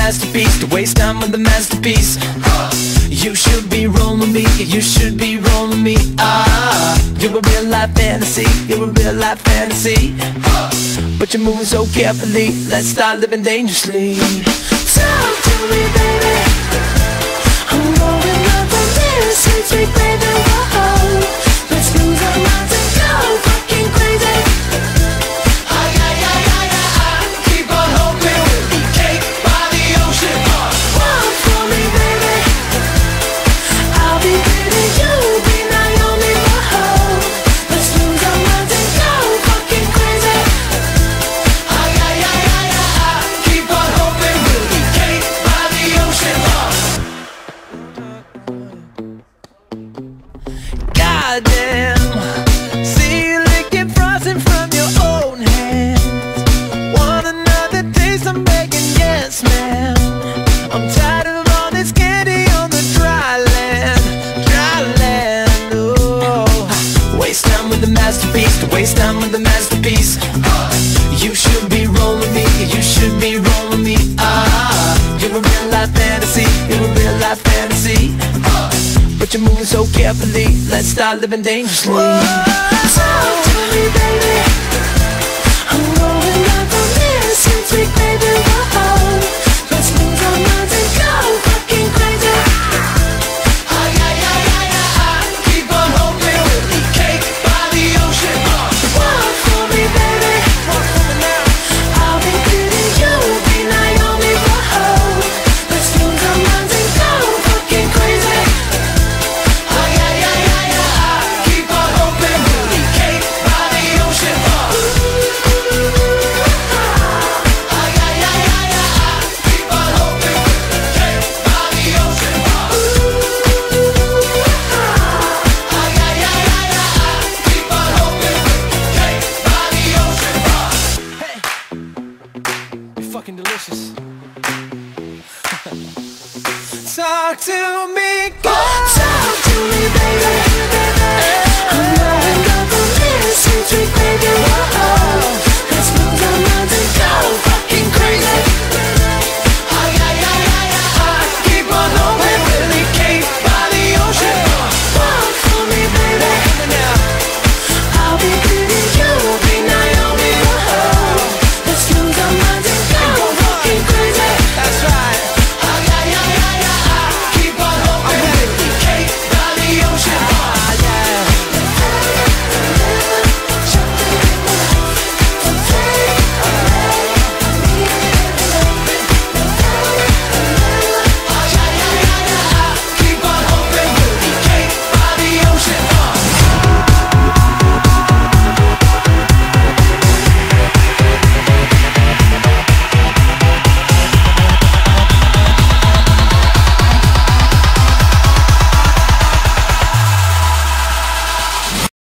masterpiece, to waste time with the masterpiece. You should be rolling me, you should be rolling me. You're a real life fantasy, you're a real life fantasy. But you're moving so carefully, let's start living dangerously. Talk to me, baby. I'm rolling up on this, sweet, sweet baby. Whoa, let's lose our minds and go fucking crazy. Keep on hoping we'll be cake by the ocean. Walk for me, baby. I'll be pretty, you'll be Naomi. Whoa, let's lose our minds and go fucking crazy. Keep on hoping we'll be cake by the ocean. Goddamn, see you licking frosting from your own hands. Want another taste? I'm begging, yes, ma'am. I'm tired of all this candy on the dry land, oh. Waste time with the masterpiece, to waste time with the masterpiece. You should be rolling me, you should be rolling me. You're a real life fantasy, you're a real life fantasy. But you're moving so carefully, let's start living dangerously. Talk to me, baby. I'm rolling up on this, sweet, sweet baby. Whoa, let's lose our minds and go fucking crazy. Keep on hoping we'll be cake by the ocean. Walk for me, baby. I'll be pretty, you'll be Naomi. Whoa, let's lose our minds and go fucking crazy. Keep on hoping we'll be cake by the ocean. Keep on hoping we'll be cake by the ocean. Keep on hoping we'll be cake by the ocean. Hey, you're fucking delicious. Talk to me, girl. Talk to me, baby.